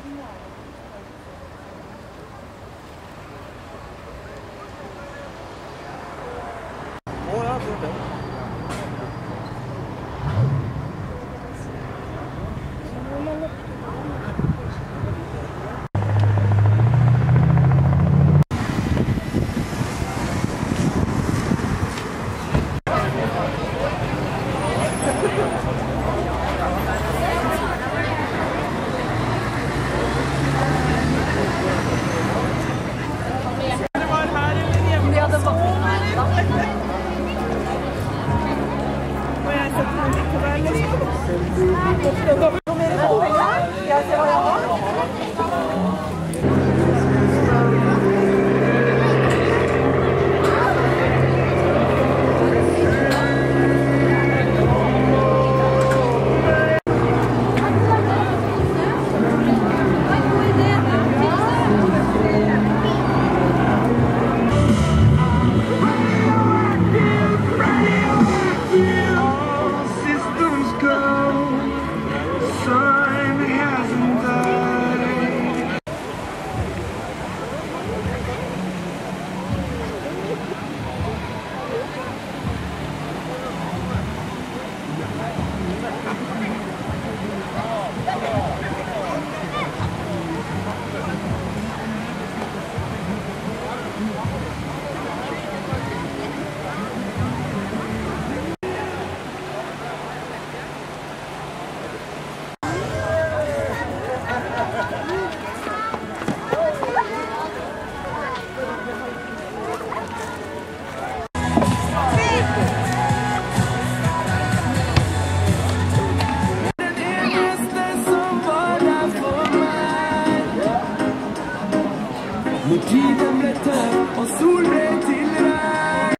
Tiden ble tøff, og sol ble til regn.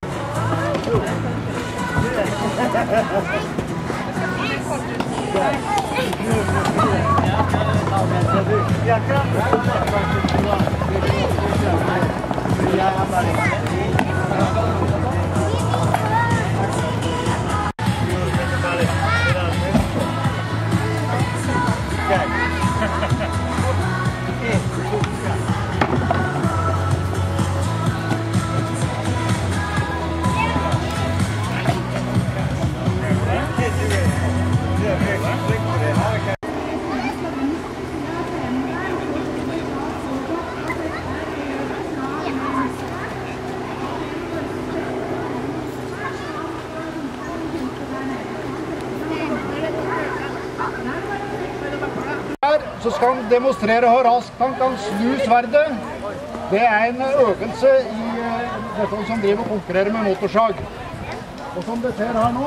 Så skal han demonstrere hvor raskt han kan snu sverdet. Det er en øvelse i dette som driver og konkurrerer med motorsag. Og som dere ser her nå,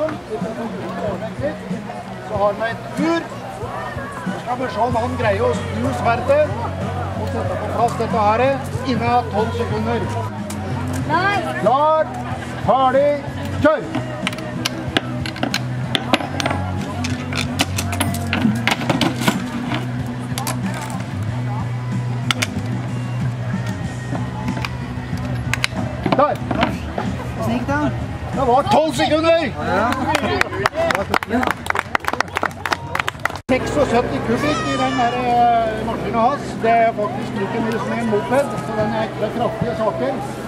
så har vi et ur. Så skal vi se om han greier å snu sverdet og sette på plass dette her innen 12 sekunder. Klar, ferdig, kjør! Der! Det var 12 sekunder! 76 kubikk i den maskinen hans. Det er faktisk like mye som en moped, så den er kraftige saker.